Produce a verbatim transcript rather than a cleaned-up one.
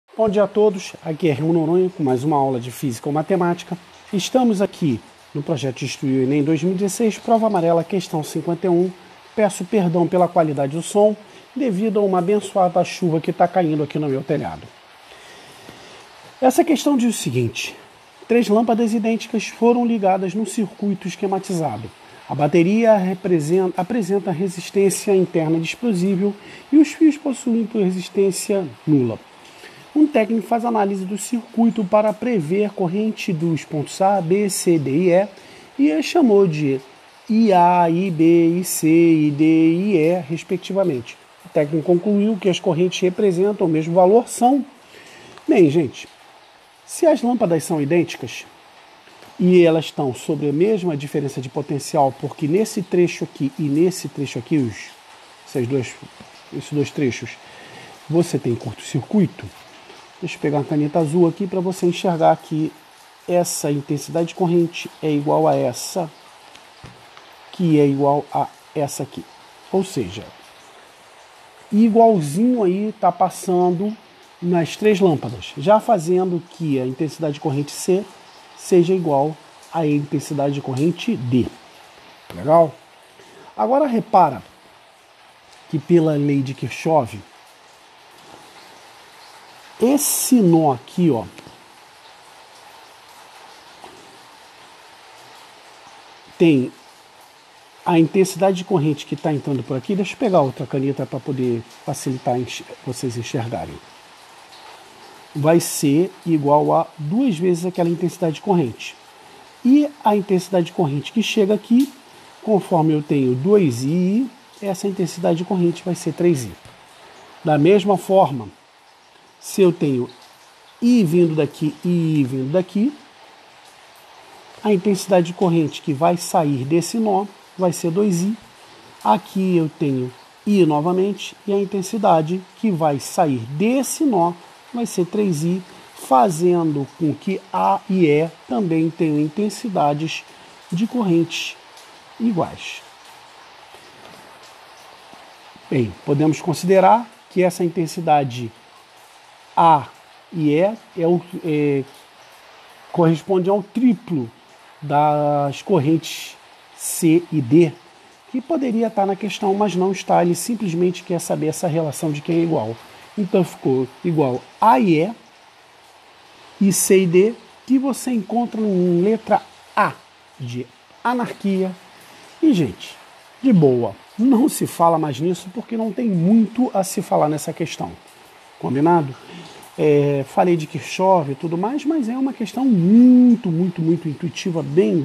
Bom dia a todos, aqui é Rio Noronha com mais uma aula de Física ou Matemática. Estamos aqui no projeto de Instruir o Enem dois mil e dezesseis, prova amarela, questão cinquenta e um. Peço perdão pela qualidade do som, devido a uma abençoada chuva que está caindo aqui no meu telhado. Essa questão diz o seguinte: três lâmpadas idênticas foram ligadas num circuito esquematizado. A bateria representa, apresenta resistência interna desprezível e os fios possuem resistência nula. Um técnico faz análise do circuito para prever a corrente dos pontos A, B, C, D e E e a chamou de I A, I B, I C, I D e I E, respectivamente. O técnico concluiu que as correntes representam o mesmo valor são... Bem, gente, se as lâmpadas são idênticas e elas estão sobre a mesma diferença de potencial, porque nesse trecho aqui e nesse trecho aqui, os, esses, dois, esses dois trechos, você tem curto-circuito. Deixa eu pegar uma caneta azul aqui para você enxergar que essa intensidade de corrente é igual a essa, que é igual a essa aqui. Ou seja, igualzinho aí está passando nas três lâmpadas, já fazendo que a intensidade de corrente C seja igual à intensidade de corrente D. Legal? Agora repara que pela lei de Kirchhoff, esse nó aqui, ó, tem a intensidade de corrente que está entrando por aqui. Deixa eu pegar outra caneta para poder facilitar vocês enxergarem. Vai ser igual a duas vezes aquela intensidade de corrente. E a intensidade de corrente que chega aqui, conforme eu tenho dois i, essa intensidade de corrente vai ser três i. Da mesma forma, se eu tenho I vindo daqui e I vindo daqui, a intensidade de corrente que vai sair desse nó vai ser dois i. Aqui eu tenho I novamente e a intensidade que vai sair desse nó vai ser três i, fazendo com que A e E também tenham intensidades de correntes iguais. Bem, podemos considerar que essa intensidade A e E é o, é, corresponde ao triplo das correntes C e D, que poderia estar na questão, mas não está. Ele simplesmente quer saber essa relação de quem é igual. Então ficou igual A e E e C e D, que você encontra em letra A de anarquia. E, gente, de boa, não se fala mais nisso porque não tem muito a se falar nessa questão. Combinado? É, falei de Kirchhoff e tudo mais, mas é uma questão muito, muito, muito intuitiva, bem